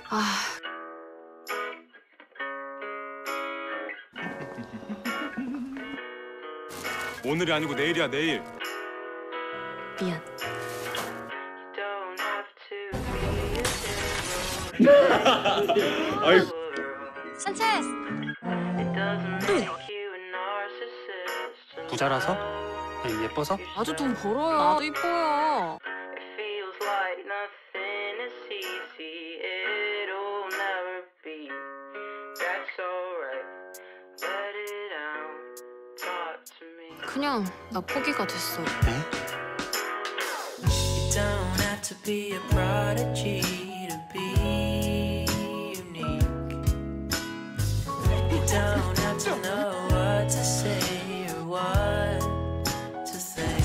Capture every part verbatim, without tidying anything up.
아. 오늘이 아니고 내일이야, 내일. 미안. 아이. 산체스. 부자라서? 아니, 예뻐서? 아주 돈 벌어요. 나도 이뻐요. 그냥 나 포기가 됐어. 네? You don't have to be a prodigy to be unique. You don't have to know what to say or what to think.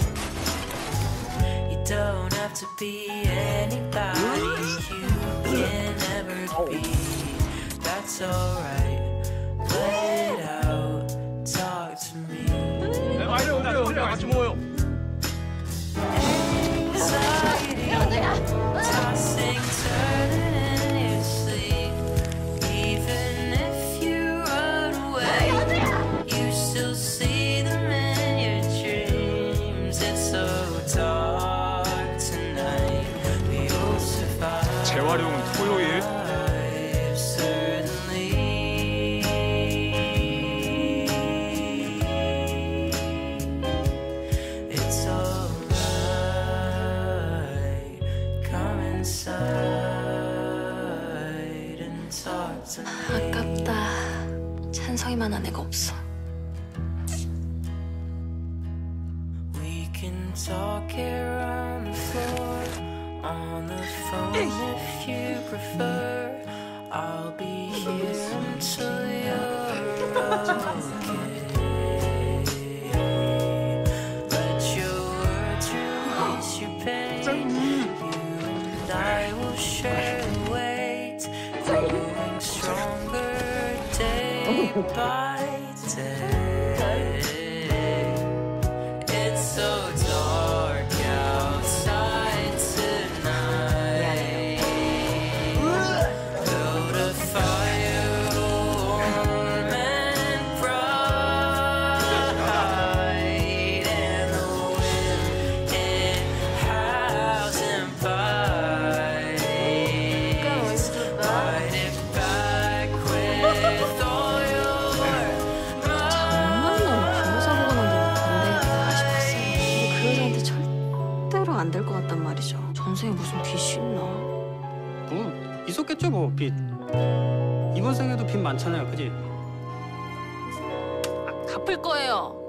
You don't have to be anybody you can never be. That's alright. Let it out. Talk to me. 아니, 오세요, 오세요. 같이 모여요. Tossing, turning in your sleep. Even if you run away, you still see them in your dreams. It's so dark tonight. We will survive. 재활용은 토요일. 아깝다. 찬성이만한 애가 없어. We can talk here on the floor, on the phone if you prefer. I'll be here until you're okay. Let your words release your pain. You and I will share the weight, growing stronger day by day. It's so dark outside tonight. Build a fire warm and bright, and the wind it howls and bites. Fight it back with all your 정말로 변호사 보고 남기면 반대했다 싶었어요. 근데 그 여자한테 절대로 안 될 것 같단 말이죠. 전생에 무슨 빚이 있나? 뭐 있었겠죠, 뭐 빚. 이번 생에도 빚 많잖아요, 그지? 갚을 거예요.